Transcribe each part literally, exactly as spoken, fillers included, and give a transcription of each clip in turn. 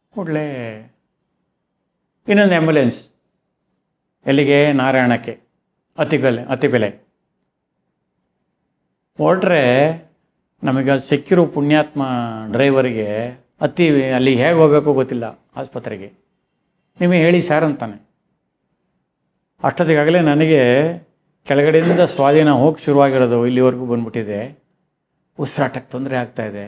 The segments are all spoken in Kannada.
ಕೂಡಲೇ ಇನ್ನೊಂದು ಆ್ಯಂಬುಲೆನ್ಸ್ ಎಲ್ಲಿಗೆ? ನಾರಾಯಣಕ್ಕೆ, ಅತಿಬೆಲೆ ಅತಿಬೆಲೆ ಹೊರಟ್ರೆ ನಮಗೆ ಅದು ಸಿಕ್ಕಿರೋ ಪುಣ್ಯಾತ್ಮ ಡ್ರೈವರಿಗೆ ಅತಿ ಅಲ್ಲಿ ಹೇಗೆ ಹೋಗಬೇಕು ಗೊತ್ತಿಲ್ಲ ಆಸ್ಪತ್ರೆಗೆ. ನಿಮಗೆ ಹೇಳಿ ಸರ್ ಅಂತಾನೆ. ಅಷ್ಟೊತ್ತಿಗಾಗಲೇ ನನಗೆ ಕೆಳಗಡೆಯಿಂದ ಸ್ವಾಧೀನ ಹೋಗಿ ಶುರುವಾಗಿರೋದು ಇಲ್ಲಿವರೆಗೂ ಬಂದ್ಬಿಟ್ಟಿದೆ. ಉಸಿರಾಟಕ್ಕೆ ತೊಂದರೆ ಆಗ್ತಾಯಿದೆ.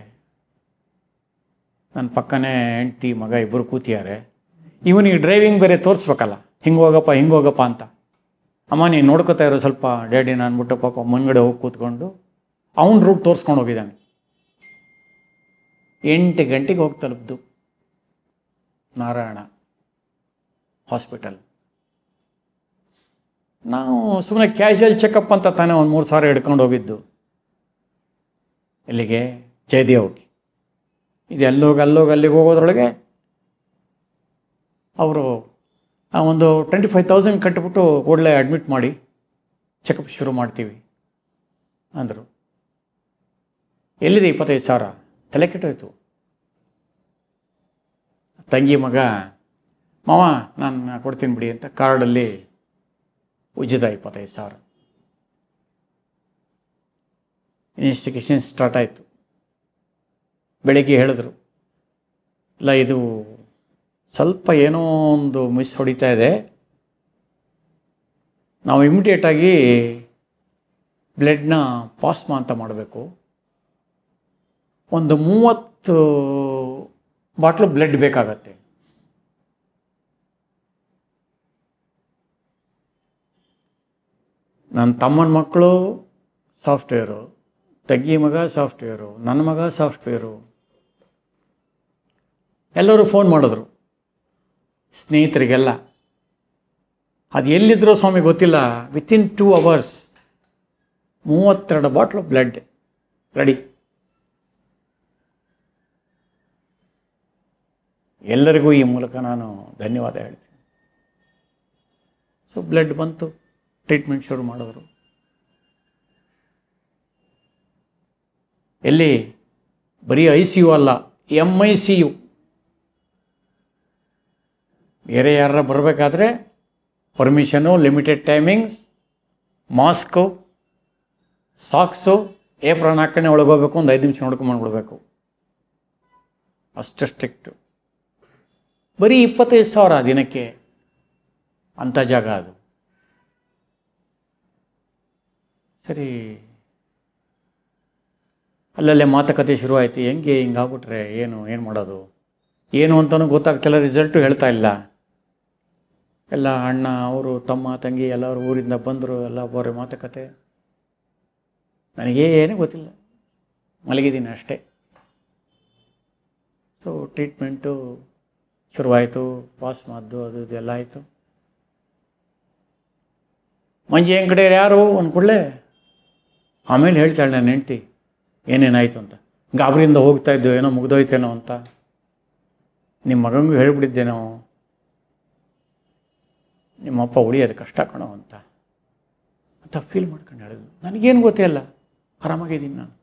ನನ್ನ ಪಕ್ಕನೇ ಹೆಂಡ್ತಿ ಮಗ ಇಬ್ಬರು ಕೂತಿದ್ದಾರೆ. ಇವನಿಗೆ ಡ್ರೈವಿಂಗ್ ಬೇರೆ ತೋರಿಸ್ಬೇಕಲ್ಲ, ಹಿಂಗೆ ಹೋಗಪ್ಪ ಹಿಂಗೆ ಹೋಗಪ್ಪ ಅಂತ. ಅಮ್ಮ ನೀನು ನೋಡ್ಕೋತಾ ಇರೋ ಸ್ವಲ್ಪ ಡ್ಯಾಡಿ, ನಾನು ಬಿಟ್ಟು ಪಾಪ ಮುಂದ್ಗಡೆ ಹೋಗಿ ಕೂತ್ಕೊಂಡು ಅವನ ರೂಟ್ ತೋರಿಸ್ಕೊಂಡು ಹೋಗಿದ್ದಾನೆ. ಎಂಟು ಗಂಟೆಗೆ ಹೋಗಿ ತಲುಪ್ದು ನಾರಾಯಣ ಹಾಸ್ಪಿಟಲ್. ನಾವು ಸುಮ್ಮನೆ ಕ್ಯಾಶುವಲ್ ಚೆಕಪ್ ಅಂತ ತಾನೇ ಒಂದು ಮೂರು ಸಾವಿರ ಹಿಡ್ಕೊಂಡು ಹೋಗಿದ್ದು. ಎಲ್ಲಿಗೆ? ಜಯದೇವ್ಗೆ. ಇದು ಎಲ್ಲೋಗಿ ಅಲ್ಲೋಗಿ ಅಲ್ಲಿಗೆ ಹೋಗೋದ್ರೊಳಗೆ ಅವರು ಒಂದು ಟ್ವೆಂಟಿ ಫೈವ್ ತೌಸಂಡ್ ಕಟ್ಟಿಬಿಟ್ಟು ಕೂಡಲೇ ಅಡ್ಮಿಟ್ ಮಾಡಿ ಚೆಕಪ್ ಶುರು ಮಾಡ್ತೀವಿ ಅಂದರು. ಎಲ್ಲಿದೆ ಇಪ್ಪತ್ತೈದು ಸಾವಿರ? ತಲೆ ಕೆಟ್ಟೋಯ್ತು. ತಂಗಿ ಮಗ, ಮಾವ ನಾನು ಕೊಡ್ತೀನಿ ಬಿಡಿ ಅಂತ ಕಾರ್ಡಲ್ಲಿ ಉಜ್ಜಿದ ಇಪ್ಪತ್ತೈದು ಸಾವಿರ. ಇನ್ವೆಸ್ಟಿಗೇಷನ್ ಸ್ಟಾರ್ಟ್ ಆಯಿತು. ಬೆಳಿಗ್ಗೆ ಹೇಳಿದ್ರು, ಇಲ್ಲ ಇದು ಸ್ವಲ್ಪ ಏನೋ ಒಂದು ಮಿಸ್ ಹೊಡಿತಾ ಇದೆ, ನಾವು ಇಮಿಡಿಯೇಟಾಗಿ ಬ್ಲಡ್ನ ಪಾಸ್ಮಾ ಅಂತ ಮಾಡಬೇಕು, ಒಂದು ಮೂವತ್ತು ಬಾಟ್ಲು ಬ್ಲಡ್ ಬೇಕಾಗತ್ತೆ. ನನ್ನ ತಮ್ಮನ ಮಕ್ಕಳು ಸಾಫ್ಟ್ವೇರು, ತಂಗಿ ಮಗ ಸಾಫ್ಟ್ವೇರು, ನನ್ನ ಮಗ ಸಾಫ್ಟ್ವೇರು. ಎಲ್ಲರೂ ಫೋನ್ ಮಾಡಿದ್ರು, ಸ್ನೇಹಿತರಿಗೆಲ್ಲ. ಅದು ಎಲ್ಲಿದ್ರೋ ಸ್ವಾಮಿ ಗೊತ್ತಿಲ್ಲ, ವಿತಿನ್ ಟೂ ಅವರ್ಸ್ ಮೂವತ್ತೆರಡು ಬಾಟ್ಲು ಬ್ಲಡ್ ರೆಡಿ. ಎಲ್ಲರಿಗೂ ಈ ಮೂಲಕ ನಾನು ಧನ್ಯವಾದ ಹೇಳ್ತೀನಿ. ಸೊ ಬ್ಲಡ್ ಬಂತು, ಟ್ರೀಟ್ಮೆಂಟ್ ಶುರು ಮಾಡಿದ್ರು. ಎಲ್ಲಿ? ಬರೀ ಐ ಸಿ ಯು ಅಲ್ಲ, ಎಮ್ ಐ ಸಿ ಯು. ಬೇರೆ ಯಾರ ಬರಬೇಕಾದ್ರೆ permission, limited timings, mask, socks, apron ಹಾಕಣೆ ಒಳಗೋಗ್ಬೇಕು, ಒಂದು ಐದು ನಿಮಿಷ ನೋಡ್ಕೊಂಬಂದ್ಬಿಡ್ಬೇಕು, ಅಷ್ಟು ಸ್ಟ್ರಿಕ್ಟು. ಬರೀ ಇಪ್ಪತ್ತೈದು ಸಾವಿರ ದಿನಕ್ಕೆ ಅಂಥ ಜಾಗ ಅದು. ಸರಿ, ಅಲ್ಲಲ್ಲೇ ಮಾತುಕತೆ ಶುರುವಾಯಿತು. ಹೆಂಗೆ ಹಿಂಗಾಗ್ಬಿಟ್ರೆ ಏನು ಏನು ಮಾಡೋದು ಏನು ಅಂತಲೂ ಗೊತ್ತಾಗ್ತಿಲ್ಲ, ರಿಸಲ್ಟು ಹೇಳ್ತಾ ಇಲ್ಲ. ಎಲ್ಲ ಅಣ್ಣ ಅವರು ತಮ್ಮ ತಂಗಿ ಎಲ್ಲರೂ ಊರಿಂದ ಬಂದರು, ಎಲ್ಲ ಬರೋ ಮಾತುಕತೆ. ನನಗೇನೂ ಗೊತ್ತಿಲ್ಲ, ಮಲಗಿದ್ದೀನಿ ಅಷ್ಟೇ. ಸೊ ಟ್ರೀಟ್ಮೆಂಟು ಶುರುವಾಯಿತು, ಪಾಸ್ ಮಾದ್ದು ಅದು ಇದೆಲ್ಲ ಆಯಿತು. ಮಂಜಿ ಹೆಂಗ್ ಕಡೆ ಯಾರು ಅಂದ್ಕೊಳ್ಳೆ. ಆಮೇಲೆ ಹೇಳ್ತಾಳೆ ನನ್ನ ಹೆಂಡ್ತಿ ಏನೇನಾಯಿತು ಅಂತ. ಗಾಬರಿಯಿಂದ ಹೋಗ್ತಾ ಇದ್ದೆವು, ಏನೋ ಮುಗ್ದೋಯ್ತೇನೋ ಅಂತ. ನಿಮ್ಮ ಮಗನಿಗೂ ಹೇಳಿಬಿಟ್ಟಿದ್ದೇನೋ, ನಿಮ್ಮಪ್ಪ ಉಳಿಯೋದು ಕಷ್ಟ ಕಣೋ ಅಂತ ಅಂತ ಫೀಲ್ ಮಾಡ್ಕೊಂಡು ಹೇಳಿದ್ಲು. ನನಗೇನು ಗೊತ್ತೇ ಇಲ್ಲ, ಆರಾಮಾಗಿದ್ದೀನಿ ನಾನು.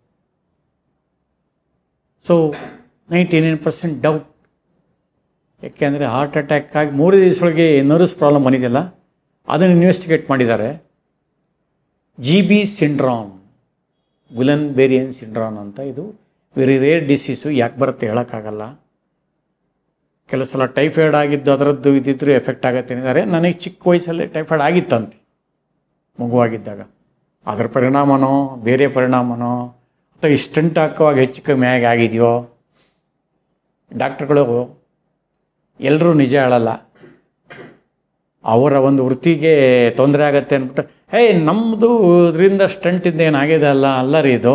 So ninety nine percent doubt. ಯಾಕೆಂದರೆ ಹಾರ್ಟ್ ಅಟ್ಯಾಕ್ ಆಗಿ ಮೂರು ದಿವಸದೊಳಗೆ ನರ್ವ್ಸ್ ಪ್ರಾಬ್ಲಮ್ ಬಂದಿದೆಯಲ್ಲ, ಅದನ್ನು ಇನ್ವೆಸ್ಟಿಗೇಟ್ ಮಾಡಿದ್ದಾರೆ. ಜಿ ಬಿ ಸಿಂಡ್ರಾಮ್, ಗುಲನ್ ಬೇರಿಯನ್ ಸಿಂಡ್ರಾಮ್ ಅಂತ. ಇದು ವೆರಿ ರೇರ್ ಡಿಸೀಸು. ಯಾಕೆ ಬರುತ್ತೆ ಹೇಳೋಕ್ಕಾಗಲ್ಲ. ಕೆಲವು ಸಲ ಟೈಫಾಯ್ಡ್ ಆಗಿದ್ದು ಅದರದ್ದು ಇದ್ದಿದ್ರೂ ಎಫೆಕ್ಟ್ ಆಗುತ್ತೆ ಅಂತಾರೆ. ನನಗೆ ಚಿಕ್ಕ ವಯಸ್ಸಲ್ಲೇ ಟೈಫಾಯ್ಡ್ ಆಗಿತ್ತಂತೆ ಮಗುವಾಗಿದ್ದಾಗ. ಅದರ ಪರಿಣಾಮನೋ ಬೇರೆ ಪರಿಣಾಮನೋ ಅಥವಾ ಇಷ್ಟಂಟ್ ಹಾಕುವಾಗ ಹೆಚ್ಚು ಕಮ್ಮಿ ಆಗಿ ಆಗಿದೆಯೋ, ಡಾಕ್ಟ್ರುಗಳು ಎಲ್ಲರೂ ನಿಜ ಹೇಳಲ್ಲ. ಅವರ ಒಂದು ವೃತ್ತಿಗೆ ತೊಂದರೆ ಆಗುತ್ತೆ ಅಂದ್ಬಿಟ್ಟು, ಹೇ ನಮ್ಮದು ಇದರಿಂದ ಸ್ಟಂಟಿಂದ ಏನಾಗಿದೆ ಅಲ್ಲ ಅಲ್ಲ ರೀ ಇದು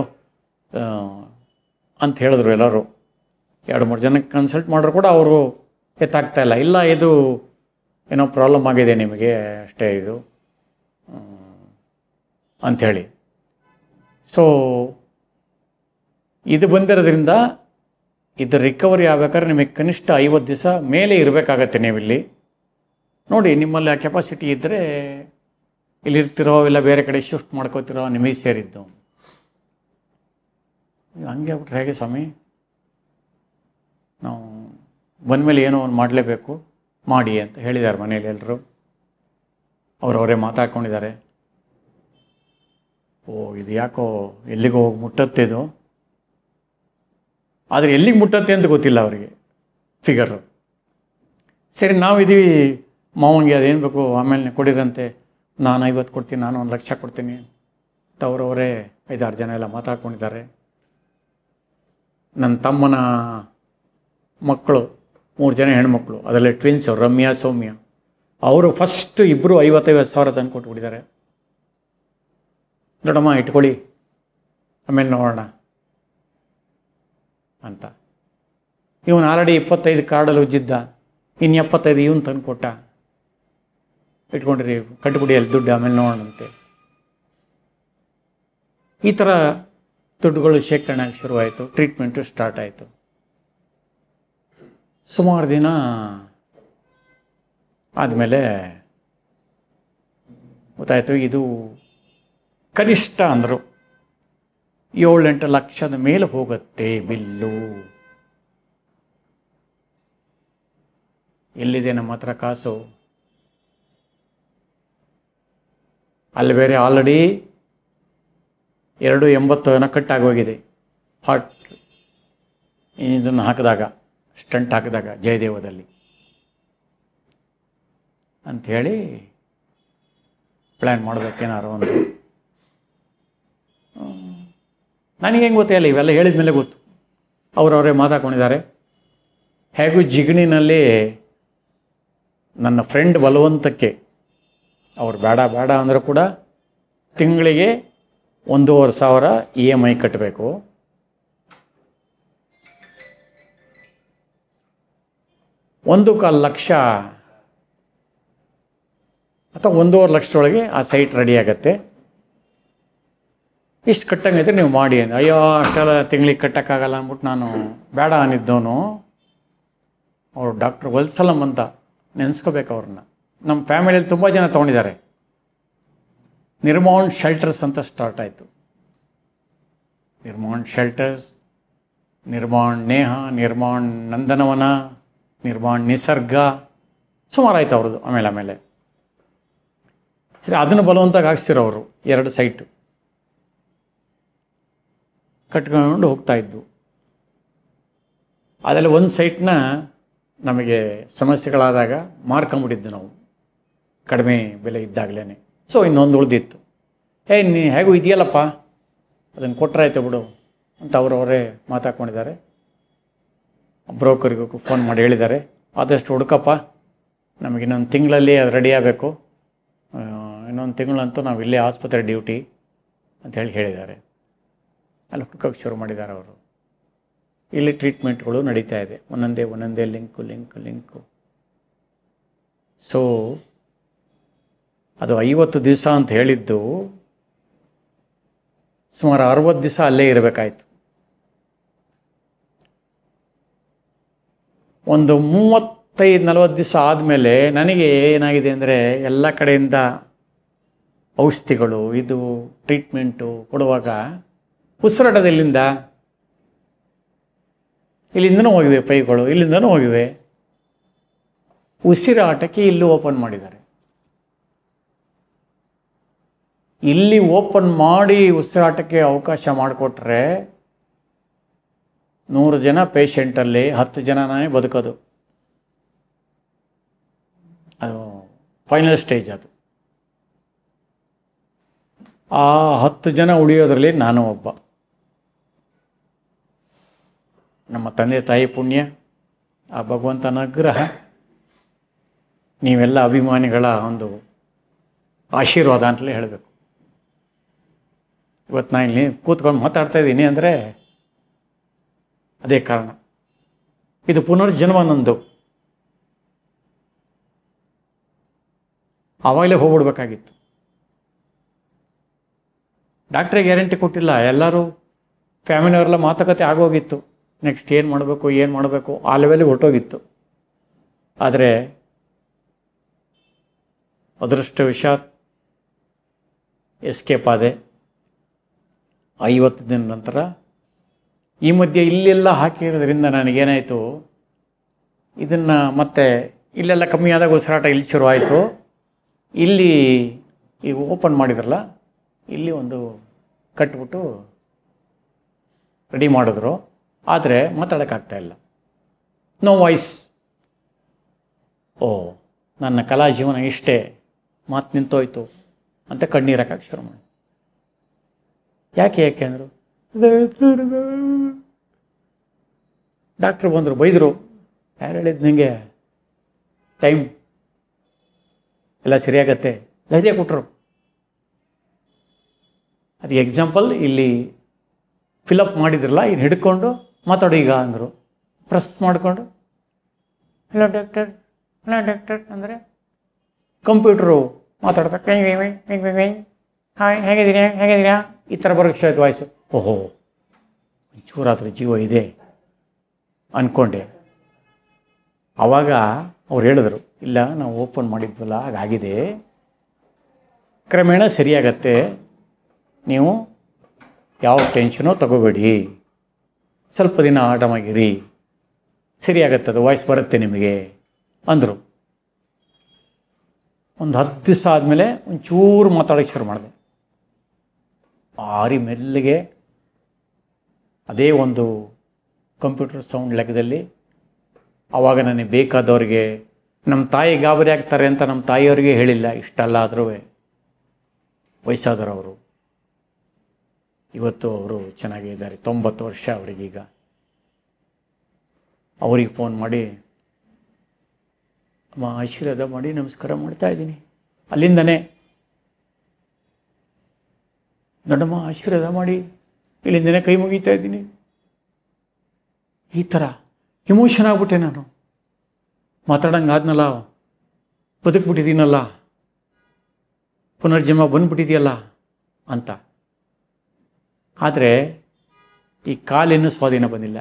ಅಂತ ಹೇಳಿದ್ರು ಎಲ್ಲರೂ. ಎರಡು ಮೂರು ಜನಕ್ಕೆ ಕನ್ಸಲ್ಟ್ ಮಾಡಿದ್ರು ಕೂಡ ಅವರು ಎತ್ತಾಗ್ತಾಯಿಲ್ಲ. ಇಲ್ಲ ಇದು ಏನೋ ಪ್ರಾಬ್ಲಮ್ ಆಗಿದೆ ನಿಮಗೆ ಅಷ್ಟೇ ಇದು ಅಂಥೇಳಿ. ಸೊ ಇದು ಬಂದಿರೋದ್ರಿಂದ ಇದು ರಿಕವರಿ ಆಗ್ಬೇಕಾದ್ರೆ ನಿಮಗೆ ಕನಿಷ್ಠ ಐವತ್ತು ದಿವಸ ಮೇಲೆ ಇರಬೇಕಾಗತ್ತೆ. ನೀವಿಲ್ಲಿ ನೋಡಿ, ನಿಮ್ಮಲ್ಲಿ ಆ ಕೆಪಾಸಿಟಿ ಇದ್ದರೆ ಇಲ್ಲಿರ್ತಿರೋ ಇಲ್ಲ ಬೇರೆ ಕಡೆ ಶಿಫ್ಟ್ ಮಾಡ್ಕೋತಿರೋ ನಿಮಗೆ ಸೇರಿದ್ದು. ಹಂಗೆ ಆಗ್ಬಿಟ್ರೆ ಹೇಗೆ ಸ್ವಾಮಿ? ನಾವು ಬಂದಮೇಲೆ ಏನೋ ಒಂದು ಮಾಡಲೇಬೇಕು, ಮಾಡಿ ಅಂತ ಹೇಳಿದ್ದಾರೆ ಮನೇಲಿ ಎಲ್ಲರೂ. ಅವರವರೇ ಮಾತಾಡ್ಕೊಂಡಿದ್ದಾರೆ. ಓ ಇದು ಯಾಕೋ ಎಲ್ಲಿಗೋ ಹೋಗಿ ಮುಟ್ಟತ್ತಿದು, ಆದರೆ ಎಲ್ಲಿಗೆ ಮುಟ್ಟತ್ತೆ ಅಂತ ಗೊತ್ತಿಲ್ಲ ಅವರಿಗೆ ಫಿಗರು. ಸರಿ ನಾವಿದ್ದೀವಿ, ಮಾವಂಗೆ ಅದೇನು ಬೇಕು ಆಮೇಲೆ ಕೊಡಿರಂತೆ, ನಾನು ಐವತ್ತು ಕೊಡ್ತೀನಿ, ನಾನು ಒಂದು ಲಕ್ಷ ಕೊಡ್ತೀನಿ ಅಂತ ಅವರವರೇ ಐದಾರು ಜನ ಎಲ್ಲ ಮಾತಾಡ್ಕೊಂಡಿದ್ದಾರೆ. ನನ್ನ ತಮ್ಮನ ಮಕ್ಕಳು ಮೂರು ಜನ ಹೆಣ್ಮಕ್ಳು, ಅದರಲ್ಲಿ ಟ್ವಿನ್ಸ್ ಅವರು ರಮ್ಯಾ ಸೌಮ್ಯ, ಅವರು ಫಸ್ಟ್ ಇಬ್ಬರು ಐವತ್ತೈವತ್ತು ಸಾವಿರ ತಂದು ಕೊಟ್ಬಿಟ್ಟಿದ್ದಾರೆ. ದೊಡ್ಡಮ್ಮ ಇಟ್ಕೊಳ್ಳಿ ಆಮೇಲೆ ನೋಡೋಣ ಅಂತ. ಇವನು ಆಲ್ರೆಡಿ ಇಪ್ಪತ್ತೈದು ಕಾರ್ಡಲ್ಲಿ ಉಜ್ಜಿದ್ದ, ಇನ್ನು ಎಪ್ಪತ್ತೈದು ಇವನು ತಂದು ಕೊಟ್ಟ, ಇಟ್ಕೊಂಡಿರಿ ಕಟ್ಬಿಡಿ ಅಲ್ಲಿ ದುಡ್ಡು ಆಮೇಲೆ ನೋಡೋಣಂತೆ. ಈ ಥರ ದುಡ್ಡುಗಳು ಶೇಖರಣೆಗೆ ಶುರುವಾಯಿತು. ಟ್ರೀಟ್ಮೆಂಟು ಸ್ಟಾರ್ಟ್ ಆಯಿತು. ಸುಮಾರು ದಿನ ಆದಮೇಲೆ ಗೊತ್ತಾಯಿತು ಇದು ಕನಿಷ್ಠ ಅಂದರು ಏಳೆಂಟು ಲಕ್ಷದ ಮೇಲೆ ಹೋಗುತ್ತೆ ಬಿಲ್ಲು. ಎಲ್ಲಿದೆ ನಮ್ಮ ಹತ್ರ ಕಾಸು? ಅಲ್ಲಿ ಬೇರೆ ಆಲ್ರೆಡಿ ಎರಡು ಎಂಬತ್ತು ಜನ ಕಟ್ಟಾಗೋಗಿದೆ. ಹಾರ್ಟ್ ಇದನ್ನು ಹಾಕಿದಾಗ, ಸ್ಟಂಟ್ ಹಾಕಿದಾಗ ಜಯದೇವದಲ್ಲಿ ಅಂಥೇಳಿ ಪ್ಲ್ಯಾನ್ ಮಾಡಬೇಕೇನಾರು ಒಂದು. ನನಗೆ ಹೆಂಗೆ ಗೊತ್ತೇ ಇಲ್ಲ, ಇವೆಲ್ಲ ಹೇಳಿದ ಮೇಲೆ ಗೊತ್ತು. ಅವರವರೇ ಮಾತಾಡ್ಕೊಂಡಿದ್ದಾರೆ. ಹೇಗೂ ಜಿಗಣಿನಲ್ಲಿ ನನ್ನ ಫ್ರೆಂಡ್ ಬಲವಂತಕ್ಕೆ ಅವ್ರು ಬೇಡ ಬೇಡ ಅಂದರೂ ಕೂಡ ತಿಂಗಳಿಗೆ ಒಂದೂವರೆ ಸಾವಿರ ಇ ಎಮ್ ಐ ಕಟ್ಟಬೇಕು. ಒಂದು ಕಾಲು ಲಕ್ಷ ಅಥವಾ ಒಂದೂವರೆ ಲಕ್ಷದೊಳಗೆ ಆ ಸೈಟ್ ರೆಡಿ ಆಗುತ್ತೆ, ಇಷ್ಟು ಕಟ್ಟಂಗೈತೆ ನೀವು ಮಾಡಿ ಅಂತ. ಅಯ್ಯೋ ಅಷ್ಟೆಲ್ಲ ತಿಂಗಳಿಗೆ ಕಟ್ಟೋಕ್ಕಾಗಲ್ಲ ಅಂದ್ಬಿಟ್ಟು ನಾನು ಬೇಡ ಅನ್ನಿದ್ದವನು. ಅವರು ಡಾಕ್ಟರ್ ವಲ್ಸಲಂ ಅಂತ ನೆನೆಸ್ಕೋಬೇಕು ಅವ್ರನ್ನ. ನಮ್ಮ ಫ್ಯಾಮಿಲಿಯಲ್ಲಿ ತುಂಬ ಜನ ತೊಗೊಂಡಿದ್ದಾರೆ. ನಿರ್ಮಾಣ್ ಶೆಲ್ಟರ್ಸ್ ಅಂತ ಸ್ಟಾರ್ಟ್ ಆಯಿತು. ನಿರ್ಮಾಣ್ ಶೆಲ್ಟರ್ಸ್, ನಿರ್ಮಾಣ್ ನೇಹ, ನಿರ್ಮಾಣ್ ನಂದನವನ, ನಿರ್ಮಾಣ್ ನಿಸರ್ಗ, ಸುಮಾರು ಆಯ್ತು ಅವ್ರದ್ದು. ಆಮೇಲೆ ಆಮೇಲೆ ಸರಿ ಅದನ್ನು ಬಲವಂತಾಗಿ ಹಾಕ್ಸಿರೋರು ಎರಡು ಸೈಟು ಕಟ್ಕೊಂಡು ಹೋಗ್ತಾಯಿದ್ವು. ಅದರಲ್ಲಿ ಒಂದು ಸೈಟ್ನ ನಮಗೆ ಸಮಸ್ಯೆಗಳಾದಾಗ ಮಾರ್ಕೊಂಬಿಟ್ಟಿದ್ದು ನಾವು, ಕಡಿಮೆ ಬೆಲೆ ಇದ್ದಾಗಲೇ. ಸೊ ಇನ್ನೊಂದು ಉಳಿದಿತ್ತು. ಏ ನೀ ಹೇಗೂ ಇದೆಯಲ್ಲಪ್ಪ ಅದನ್ನು ಕೊಟ್ಟರಾಯ್ತು ಬಿಡು ಅಂತ ಅವರವರೇ ಮಾತಾಡ್ಕೊಂಡಿದ್ದಾರೆ. ಬ್ರೋಕರಿಗೂ ಫೋನ್ ಮಾಡಿ ಹೇಳಿದ್ದಾರೆ, ಆದಷ್ಟು ಹುಡುಕಪ್ಪ, ನಮಗೆ ಇನ್ನೊಂದು ತಿಂಗಳಲ್ಲಿ ಅದು ರೆಡಿ ಆಗಬೇಕು, ಇನ್ನೊಂದು ತಿಂಗಳಂತೂ ನಾವು ಇಲ್ಲೇ ಆಸ್ಪತ್ರೆ ಡ್ಯೂಟಿ ಅಂಥೇಳಿ ಹೇಳಿದ್ದಾರೆ. ಅಲ್ಲಿ ಹುಡುಕೋಕ್ಕೆ ಶುರು ಮಾಡಿದ್ದಾರೆ ಅವರು. ಇಲ್ಲಿ ಟ್ರೀಟ್ಮೆಂಟ್ಗಳು ನಡೀತಾ ಇದೆ, ಒಂದೊಂದೇ ಒಂದೊಂದೇ ಲಿಂಕು ಲಿಂಕು ಲಿಂಕು. ಸೊ ಅದು ಐವತ್ತು ದಿವಸ ಅಂತ ಹೇಳಿದ್ದು ಸುಮಾರು ಅರವತ್ತು ದಿವಸ ಅಲ್ಲೇ ಇರಬೇಕಾಯ್ತು. ಒಂದು ಮೂವತ್ತೈದು ನಲವತ್ತು ದಿವಸ ಆದಮೇಲೆ ನನಗೆ ಏನಾಗಿದೆ ಅಂದರೆ, ಎಲ್ಲ ಕಡೆಯಿಂದ ಔಷಧಿಗಳು ಇದು ಟ್ರೀಟ್ಮೆಂಟು ಕೊಡುವಾಗ ಉಸಿರಾಟದಲ್ಲಿಂದ ಇಲ್ಲಿಂದನೂ ಹೋಗಿವೆ, ಪೈಗಳು ಇಲ್ಲಿಂದನೂ ಹೋಗಿವೆ. ಉಸಿರಾಟಕ್ಕೆ ಇಲ್ಲಿ ಓಪನ್ ಮಾಡಿದ್ದಾರೆ. ಇಲ್ಲಿ ಓಪನ್ ಮಾಡಿ ಉಸಿರಾಟಕ್ಕೆ ಅವಕಾಶ ಮಾಡಿಕೊಟ್ರೆ ನೂರು ಜನ ಪೇಷಂಟಲ್ಲಿ ಹತ್ತು ಜನನೇ ಬದುಕೋದು. ಅದು ಫೈನಲ್ ಸ್ಟೇಜ್. ಅದು ಆ ಹತ್ತು ಜನ ಉಳಿಯೋದ್ರಲ್ಲಿ ನಾನು ಒಬ್ಬ. ನಮ್ಮ ತಂದೆ ತಾಯಿ ಪುಣ್ಯ, ಆ ಭಗವಂತನ ಅನುಗ್ರಹ, ನೀವೆಲ್ಲ ಅಭಿಮಾನಿಗಳ ಒಂದು ಆಶೀರ್ವಾದ ಅಂತಲೇ ಹೇಳಬೇಕು. ಇವತ್ತು ನಾನು ಇಲ್ಲಿ ಕೂತ್ಕೊಂಡು ಮಾತಾಡ್ತಾ ಇದ್ದೀನಿ ಅಂದರೆ ಅದೇ ಕಾರಣ. ಇದು ಪುನರ್ಜನ್ಮ ನಂದು. ಆವಾಗಲೇ ಹೋಗ್ಬಿಡ್ಬೇಕಾಗಿತ್ತು. ಡಾಕ್ಟ್ರೇ ಗ್ಯಾರಂಟಿ ಕೊಟ್ಟಿಲ್ಲ, ಎಲ್ಲರೂ ಫ್ಯಾಮಿಲಿಯವರೆಲ್ಲ ಮಾತುಕತೆ ಆಗೋಗಿತ್ತು. ನೆಕ್ಸ್ಟ್ ಏನು ಮಾಡಬೇಕು ಏನು ಮಾಡಬೇಕು ಆ ಲೆವೆಲಿಗೆ ಹೊರಟೋಗಿತ್ತು. ಆದರೆ ಅದೃಷ್ಟವಶಾತ್ ಎಸ್ಕೇಪ್ ಆದೆ. ಐವತ್ತು ದಿನ ನಂತರ ಈ ಮಧ್ಯೆ ಇಲ್ಲೆಲ್ಲ ಹಾಕಿರೋದ್ರಿಂದ ನನಗೇನಾಯಿತು, ಇದನ್ನು ಮತ್ತೆ ಇಲ್ಲೆಲ್ಲ ಕಮ್ಮಿ ಆದಾಗ ಉಸಿರಾಟ ಇಲ್ಲಿ ಶುರು ಆಯಿತು. ಇಲ್ಲಿ ಈಗ ಓಪನ್ ಮಾಡಿದ್ರಲ್ಲ, ಇಲ್ಲಿ ಒಂದು ಕಟ್ಬಿಟ್ಟು ರೆಡಿ ಮಾಡಿದ್ರು. ಆದರೆ ಮಾತಾಡೋಕ್ಕಾಗ್ತಾಯಿಲ್ಲ, ನೋ ವಾಯ್ಸ್. ಓ, ನನ್ನ ಕಲಾ ಜೀವನ ಇಷ್ಟೇ, ಮಾತು ನಿಂತೋಯ್ತು ಅಂತ ಕಣ್ಣೀರಕ್ಕೆ ಶುರು ಮಾಡಿ. ಯಾಕೆ ಯಾಕೆ ಅಂದರು. ಡಾಕ್ಟ್ರು ಬಂದರು, ಬೈದರು. ಯಾರು ಹೇಳಿದ್ದು ನಿಮಗೆ ಟೈಮ್ ಎಲ್ಲ ಸರಿಯಾಗತ್ತೆ, ಧೈರ್ಯ ಕೊಟ್ಟರು. ಅದಕ್ಕೆ ಎಕ್ಸಾಂಪಲ್ ಇಲ್ಲಿ ಫಿಲಪ್ ಮಾಡಿದ್ರಲ್ಲ, ಇನ್ನು ಹಿಡ್ಕೊಂಡು ಮಾತಾಡು ಈಗ ಅಂದರು. ಪ್ರೆಸ್ ಮಾಡಿಕೊಂಡು ಹಲೋ ಡಾಕ್ಟರ್, ಹಲೋ ಡಾಕ್ಟರ್ ಅಂದರೆ ಕಂಪ್ಯೂಟ್ರು ಮಾತಾಡ್ತಾ ಕೈ ಕೈ ಕೈ ಕೈ ಕೈ ಹಾಯ್ ಹೇಗಿದ್ದೀರಾ ಹೇಗಿದ್ದೀರಾ ಈ ಥರ ಬರೋಕ್ಕೆ ಶುರು ಆಯ್ತು ವಾಯ್ಸು. ಓಹೋ, ಒಂಚೂರಾದರೂ ಜೀವ ಇದೆ ಅಂದ್ಕೊಂಡೆ. ಆವಾಗ ಅವ್ರು ಹೇಳಿದ್ರು, ಇಲ್ಲ ನಾವು ಓಪನ್ ಮಾಡಿದ್ವಲ್ಲ ಹಾಗಾಗಿದೆ, ಕ್ರಮೇಣ ಸರಿಯಾಗತ್ತೆ, ನೀವು ಯಾವ ಟೆನ್ಷನೋ ತಗೋಬೇಡಿ, ಸ್ವಲ್ಪ ದಿನ ಆರಾಮಾಗಿರಿ, ಸರಿಯಾಗತ್ತೆ, ಅದು ವಾಯ್ಸ್ ಬರುತ್ತೆ ನಿಮಗೆ ಅಂದರು. ಒಂದು ಹತ್ತು ದಿವಸ ಆದಮೇಲೆ ಒಂಚೂರು ಮಾತಾಡೋಕ್ಕೆ ಶುರು ಮಾಡಿದೆ. ಭಾರಿ ಮೆಲ್ಲಿಗೆ ಅದೇ ಒಂದು ಕಂಪ್ಯೂಟರ್ ಸೌಂಡ್ ಲೆಕ್ಕದಲ್ಲಿ. ಆವಾಗ ನನಗೆ ಬೇಕಾದವ್ರಿಗೆ, ನಮ್ಮ ತಾಯಿ ಗಾಬರಿ ಆಗ್ತಾರೆ ಅಂತ ನಮ್ಮ ತಾಯಿಯವರಿಗೆ ಹೇಳಿಲ್ಲ, ಇಷ್ಟಲ್ಲ ಆದರೂ ವಯಸ್ಸಾದರವರು. ಇವತ್ತು ಅವರು ಚೆನ್ನಾಗಿದ್ದಾರೆ, ತೊಂಬತ್ತು ವರ್ಷ ಅವರಿಗೀಗ. ಅವ್ರಿಗೆ ಫೋನ್ ಮಾಡಿ, ಅಮ್ಮ ಆಶೀರ್ವಾದ ಮಾಡಿ ನಮಸ್ಕಾರ ಮಾಡ್ತಾಯಿದ್ದೀನಿ, ಅಲ್ಲಿಂದನೇ ದೊಡ್ಡಮ್ಮ ಆಶೀರ್ವಾದ ಮಾಡಿ ಇಲ್ಲಿಂದನೇ ಕೈ ಮುಗೀತಾ ಇದ್ದೀನಿ. ಈ ಥರ ಇಮೋಷನ್ ಆಗ್ಬಿಟ್ಟೆ ನಾನು. ಮಾತಾಡಂಗೆ ಆದ್ನಲ್ಲ, ಬದುಕ್ಬಿಟ್ಟಿದ್ದೀನಲ್ಲ, ಪುನರ್ಜನ್ಮ ಬಂದ್ಬಿಟ್ಟಿದೆಯಲ್ಲ ಅಂತ. ಆದರೆ ಈ ಕಾಲಿನ್ನೂ ಸ್ವಾಧೀನ ಬಂದಿಲ್ಲ.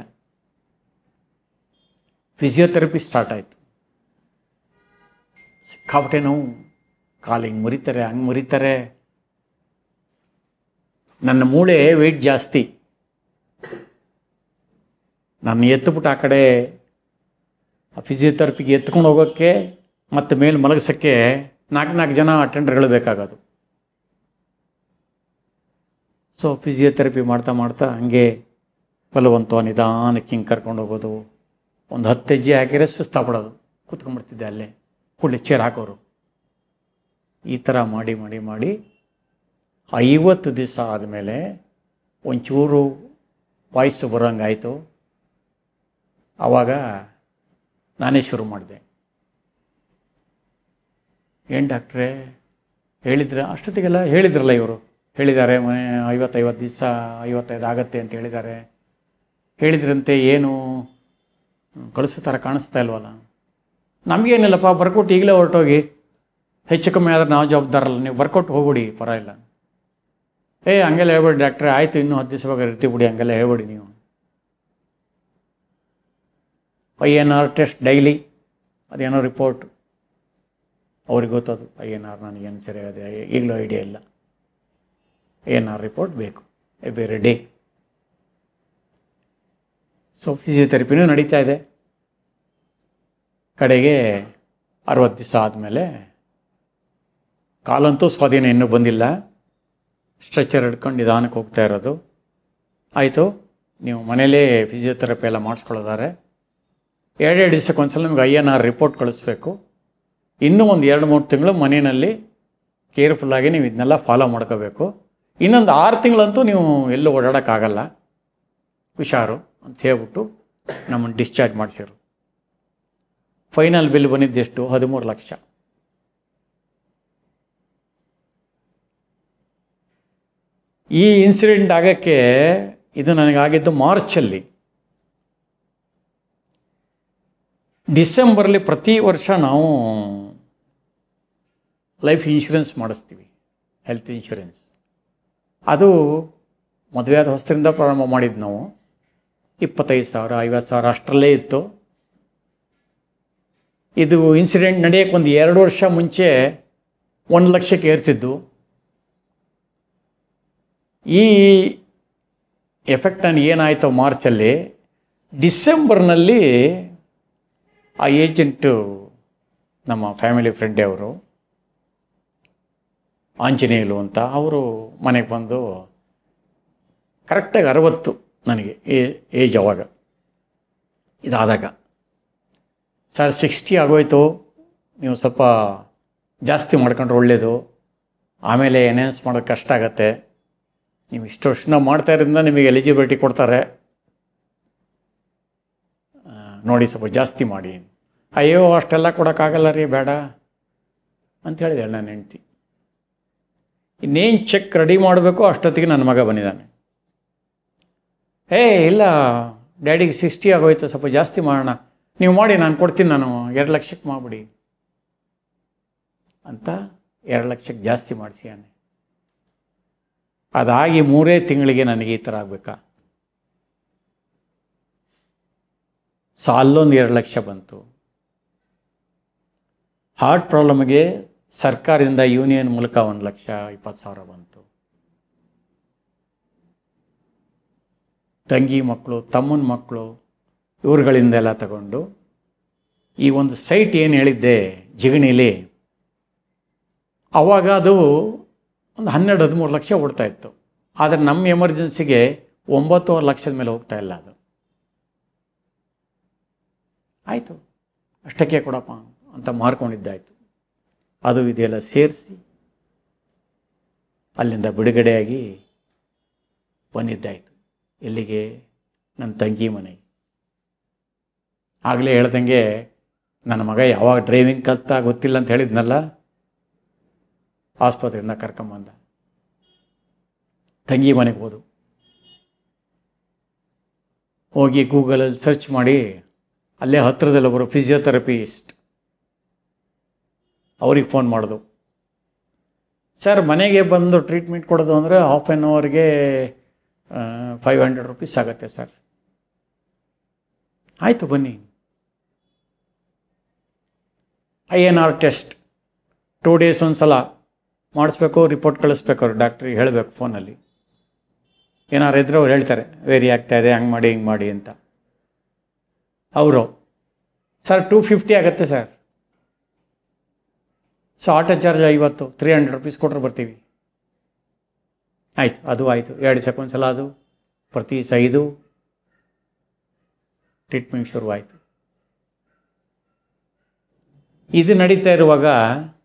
ಫಿಸಿಯೋಥೆರಪಿ ಸ್ಟಾರ್ಟ್ ಆಯಿತು. ಸಿಕ್ಕಾಬಿಟ್ಟೆ ನೋವು, ಕಾಲು ಹಿಂಗೆ ಮುರಿತಾರೆ ಹಂಗೆ ಮುರಿತಾರೆ. ನನ್ನ ಮೂಳೆ ವೆಯ್ಟ್ ಜಾಸ್ತಿ. ನಾನು ಎತ್ತುಬಿಟ್ಟು ಆ ಕಡೆ ಆ ಫಿಸಿಯೋಥೆರಪಿಗೆ ಎತ್ಕೊಂಡು ಹೋಗೋಕ್ಕೆ ಮತ್ತು ಮೇಲೆ ಮಲಗಿಸೋಕ್ಕೆ ನಾಲ್ಕು ನಾಲ್ಕು ಜನ ಅಟೆಂಡರ್ಗಳು ಬೇಕಾಗೋದು. ಸೊ ಫಿಸಿಯೋಥೆರಪಿ ಮಾಡ್ತಾ ಮಾಡ್ತಾ ಹಂಗೆ ಬಲವಂತ ನಿಧಾನಕ್ಕೆ ಹಿಂಗೆ ಕರ್ಕೊಂಡು ಹೋಗೋದು. ಒಂದು ಹತ್ತು ಹೆಜ್ಜೆ ಹಾಕಿದ್ರೆ ಸುಸ್ತಾಗ್ಬಿಡೋದು, ಕೂತ್ಕೊಂಡ್ಬಿಡ್ತಿದ್ದೆ ಅಲ್ಲೇ, ಕೂಡಲೇ ಚೇರ್ ಹಾಕೋರು. ಈ ಥರ ಮಾಡಿ ಮಾಡಿ ಮಾಡಿ ಐವತ್ತು ದಿವಸ ಆದಮೇಲೆ ಒಂಚೂರು ವಾಯ್ಸು ಬರೋಂಗಾಯಿತು. ಆವಾಗ ನಾನೇ ಶುರು ಮಾಡಿದೆ. ಏನು ಡಾಕ್ಟ್ರೇ ಹೇಳಿದ್ರ, ಅಷ್ಟೊತ್ತಿಗೆಲ್ಲ ಹೇಳಿದ್ರಲ್ಲ ಇವರು, ಹೇಳಿದ್ದಾರೆ ಮನೆ ಐವತ್ತೈವತ್ತು ದಿವಸ ಐವತ್ತೈದು ಆಗತ್ತೆ ಅಂತ ಹೇಳಿದ್ದಾರೆ. ಹೇಳಿದ್ರಂತೆ, ಏನು ಕಳಿಸೋ ಥರ ಕಾಣಿಸ್ತಾ ಇಲ್ವಲ್ಲ. ನಮಗೇನಿಲ್ಲಪ್ಪ, ಬರ್ಕೊಟ್ಟು ಈಗಲೇ ಹೊರಟೋಗಿ, ಹೆಚ್ಚು ಕಮ್ಮಿ ಆದರೆ ನಾವು ಜವಾಬ್ದಾರಲ್ಲ, ನೀವು ಬರ್ಕೊಟ್ಟು ಹೋಗ್ಬಿಡಿ ಪರವಾಗಿಲ್ಲ. ಏ ಹಂಗೆಲ್ಲ ಹೇಳ್ಬೇಡಿ ಡಾಕ್ಟ್ರೆ, ಆಯಿತು ಇನ್ನೂ ಹತ್ತು ದಿವಸ ಬೇಕಾದ್ರೆ ಇರ್ತೀವಿ ಬಿಡಿ, ಹಂಗೆಲ್ಲ ಹೇಳ್ಬೇಡಿ ನೀವು. I N R test daily, ಅದೇನೋ ರಿಪೋರ್ಟ್ ಅವ್ರಿಗೆ ಗೊತ್ತದು. ಐ ಎನ್ ಆರ್ ನನಗೇನು ಸರಿಯಾಗಿದೆ ಈಗಲೂ ಐಡಿಯಾ ಇಲ್ಲ. ಐ ಎನ್ ಆರ್ ರಿಪೋರ್ಟ್ ಬೇಕು ಎವ್ರಿ ಡೇ. ಸೊ ಫಿಸಿಯೋಥೆರಪಿನೂ ನಡೀತಾ ಇದೆ. ಕಡೆಗೆ ಅರವತ್ತು ದಿವಸ ಆದಮೇಲೆ ಕಾಲಂತೂ ಸ್ವಾಧೀನ ಇನ್ನೂ ಬಂದಿಲ್ಲ. ಸ್ಟ್ರೆಚರ್ ಹಿಡ್ಕೊಂಡು ನಿಧಾನಕ್ಕೆ ಹೋಗ್ತಾ ಇರೋದು. ಆಯಿತು, ನೀವು ಮನೇಲೇ ಫಿಸಿಯೋಥೆರಪಿ ಎಲ್ಲ ಮಾಡಿಸ್ಕೊಳ್ಳೋದಾರೆ ಎರಡೆರಡು ದಿವಸಕ್ಕೆ ಒಂದ್ಸಲ ನಿಮ್ಗೆ ಐ ಎನ್ ಆರ್ ರಿಪೋರ್ಟ್ ಕಳಿಸ್ಬೇಕು. ಇನ್ನೂ ಒಂದು ಎರಡು ಮೂರು ತಿಂಗಳು ಮನೆಯಲ್ಲಿ ಕೇರ್ಫುಲ್ಲಾಗಿ ನೀವು ಇದನ್ನೆಲ್ಲ ಫಾಲೋ ಮಾಡ್ಕೋಬೇಕು. ಇನ್ನೊಂದು ಆರು ತಿಂಗಳಂತೂ ನೀವು ಎಲ್ಲೂ ಓಡಾಡೋಕ್ಕಾಗಲ್ಲ, ಹುಷಾರು ಅಂತ ಹೇಳ್ಬಿಟ್ಟು ನಮ್ಮನ್ನು ಡಿಸ್ಚಾರ್ಜ್ ಮಾಡಿಸಿರು. ಫೈನಲ್ ಬಿಲ್ ಬಂದಿದ್ದೆಷ್ಟು? ಹದಿಮೂರು ಲಕ್ಷ. ಈ ಇನ್ಸಿಡೆಂಟ್ ಆಗೋಕ್ಕೆ, ಇದು ನನಗಾಗಿದ್ದು ಮಾರ್ಚಲ್ಲಿ. ಡಿಸೆಂಬರ್ಲಿ ಪ್ರತಿ ವರ್ಷ ನಾವು ಲೈಫ್ ಇನ್ಶೂರೆನ್ಸ್ ಮಾಡಿಸ್ತೀವಿ, ಹೆಲ್ತ್ ಇನ್ಶೂರೆನ್ಸ್. ಅದು ಮದುವೆ ಆದ ಹೊಸರಿಂದ ಪ್ರಾರಂಭ ಮಾಡಿದ್ದು ನಾವು. ಇಪ್ಪತ್ತೈದು ಸಾವಿರ ಐವತ್ತು ಸಾವಿರ ಅಷ್ಟರಲ್ಲೇ ಇತ್ತು. ಇದು ಇನ್ಸಿಡೆಂಟ್ ನಡೆಯೋಕ್ಕೆ ಒಂದು ಎರಡು ವರ್ಷ ಮುಂಚೆ ಒಂದು ಲಕ್ಷಕ್ಕೆ ಏರ್ತಿದ್ದು. ಈ ಎಫೆಕ್ಟ್ ನನಗೆ ಏನಾಯಿತು ಮಾರ್ಚಲ್ಲಿ, ಡಿಸೆಂಬರ್ನಲ್ಲಿ ಆ ಏಜೆಂಟು ನಮ್ಮ ಫ್ಯಾಮಿಲಿ ಫ್ರೆಂಡೇ ಅವರು, ಆಂಜನೇಯಲು ಅಂತ. ಅವರು ಮನೆಗೆ ಬಂದು ಕರೆಕ್ಟಾಗಿ ಅರವತ್ತು ನನಗೆ ಏಜ್ ಅವಾಗ ಇದಾದಾಗ, ಸರ್ ಸಿಕ್ಸ್ಟಿ ಆಗೋಯ್ತು, ನೀವು ಸ್ವಲ್ಪ ಜಾಸ್ತಿ ಮಾಡ್ಕೊಂಡ್ರೆ ಒಳ್ಳೆಯದು, ಆಮೇಲೆ ಎನ್ಹ್ಯಾನ್ಸ್ ಮಾಡೋಕ್ಕೆ ಕಷ್ಟ ಆಗತ್ತೆ, ನೀವು ಇಷ್ಟು ವರ್ಷ ಮಾಡ್ತಾ ಇರೋದ್ರಿಂದ ನಿಮಗೆ ಎಲಿಜಿಬಿಲಿಟಿ ಕೊಡ್ತಾರೆ, ನೋಡಿ ಸ್ವಲ್ಪ ಜಾಸ್ತಿ ಮಾಡಿ. ಅಯ್ಯೋ ಅಷ್ಟೆಲ್ಲ ಕೊಡೋಕ್ಕಾಗಲ್ಲ ರೀ, ಬೇಡ ಅಂತ ಹೇಳಿದೆ ನನ್ನ ಹೆಂಡ್ತಿ. ಇನ್ನೇನು ಚೆಕ್ ರೆಡಿ ಮಾಡಬೇಕು ಅಷ್ಟೊತ್ತಿಗೆ ನನ್ನ ಮಗ ಬಂದಿದ್ದಾನೆ. ಏ ಇಲ್ಲ ಡ್ಯಾಡಿಗೆ ಸಿಕ್ಸ್ಟಿ ಆಗೋಯ್ತು, ಸ್ವಲ್ಪ ಜಾಸ್ತಿ ಮಾಡೋಣ, ನೀವು ಮಾಡಿ ನಾನು ಕೊಡ್ತೀನಿ, ನಾನು ಎರಡು ಲಕ್ಷಕ್ಕೆ ಮಾಡಿಬಿಡಿ ಅಂತ ಎರಡು ಲಕ್ಷಕ್ಕೆ ಜಾಸ್ತಿ ಮಾಡಿಸಿಯಾನೆ. ಅದಾಗಿ ಮೂರೇ ತಿಂಗಳಿಗೆ ನನಗೆ ಈ ಥರ ಆಗಬೇಕಾ? ಸೊ ಅಲ್ಲೊಂದು ಎರಡು ಲಕ್ಷ ಬಂತು. ಹಾರ್ಟ್ ಪ್ರಾಬ್ಲಮ್ಗೆ ಸರ್ಕಾರದಿಂದ ಯೂನಿಯನ್ ಮೂಲಕ ಒಂದು ಲಕ್ಷ ಇಪ್ಪತ್ತು ಸಾವಿರ ಬಂತು. ತಂಗಿ ಮಕ್ಕಳು, ತಮ್ಮನ ಮಕ್ಕಳು, ಇವ್ರುಗಳಿಂದೆಲ್ಲ ತಗೊಂಡು ಈ ಒಂದು ಸೈಟ್ ಏನು ಹೇಳಿದ್ದೆ ಜಿಗಣಿಲಿ, ಆವಾಗ ಅದು ಒಂದು ಹನ್ನೆರಡು ಹದಿಮೂರು ಲಕ್ಷ ಓಡ್ತಾ ಇತ್ತು. ಆದರೆ ನಮ್ಮ ಎಮರ್ಜೆನ್ಸಿಗೆ ಒಂಬತ್ತುವರೆ ಲಕ್ಷದ ಮೇಲೆ ಹೋಗ್ತಾ ಇಲ್ಲ ಅದು. ಆಯಿತು ಅಷ್ಟಕ್ಕೆ ಕೊಡಪ್ಪ ಅಂತ ಮಾರ್ಕೊಂಡಿದ್ದಾಯಿತು. ಅದು ಇದೆಲ್ಲ ಸೇರಿಸಿ ಅಲ್ಲಿಂದ ಬಿಡುಗಡೆಯಾಗಿ ಬಂದಿದ್ದಾಯಿತು. ಎಲ್ಲಿಗೆ? ನನ್ನ ತಂಗಿ ಮನೆಗೆ. ಆಗಲೇ ಹೇಳ್ದಂಗೆ ನನ್ನ ಮಗ ಯಾವಾಗ ಡ್ರೈವಿಂಗ್ ಕಲ್ತಾ ಗೊತ್ತಿಲ್ಲ ಅಂತ ಹೇಳಿದ್ನಲ್ಲ, ಆಸ್ಪತ್ರೆಯಿಂದ ಕರ್ಕೊಂಬಂದ. ತಂಗಿ ಮನೆಗೆ ಹೋದು, ಹೋಗಿ ಗೂಗಲಲ್ಲಿ ಸರ್ಚ್ ಮಾಡಿ ಅಲ್ಲೇ ಹತ್ತಿರದಲ್ಲಿ ಒಬ್ಬರು ಫಿಸಿಯೋಥೆರಪಿಸ್ಟ್, ಅವ್ರಿಗೆ ಫೋನ್ ಮಾಡೋದು. ಸರ್ ಮನೆಗೆ ಬಂದು ಟ್ರೀಟ್ಮೆಂಟ್ ಕೊಡೋದು ಅಂದರೆ ಹಾಫ್ ಆ್ಯನ್ ಅವರ್ಗೆ ಫೈವ್ ಹಂಡ್ರೆಡ್ ರುಪೀಸ್ ಆಗುತ್ತೆ ಸರ್. ಆಯಿತು ಬನ್ನಿ. I N R test two days ಒಂದು ಸಲ ಮಾಡಿಸ್ಬೇಕು, ರಿಪೋರ್ಟ್ ಕಳಿಸ್ಬೇಕು, ಅವ್ರು ಡಾಕ್ಟ್ರಿಗೆ ಹೇಳಬೇಕು ಫೋನಲ್ಲಿ. ಏನಾರು ಇದ್ರೆ ಅವ್ರು ಹೇಳ್ತಾರೆ ವೇರಿ ಆಗ್ತಾಯಿದೆ, ಹಂಗೆ ಮಾಡಿ ಹಿಂಗೆ ಮಾಡಿ ಅಂತ. ಅವರು ಸರ್ ಟೂ ಫಿಫ್ಟಿ ಆಗುತ್ತೆ ಸರ್. ಸೊ ಆಟೋ ಚಾರ್ಜ್ ಐವತ್ತು, ತ್ರೀ ಹಂಡ್ರೆಡ್ ರುಪೀಸ್ ಕೊಟ್ಟರೆ ಬರ್ತೀವಿ. ಆಯಿತು, ಅದು ಆಯಿತು. ಎರಡು ಸೆಕೆಂಡ್ ಸಲ ಅದು ಪ್ರತಿ ಐದು ಟ್ರೀಟ್ಮೆಂಟ್ ಶುರುವಾಯಿತು. ಇದು ನಡೀತಾ ಇರುವಾಗ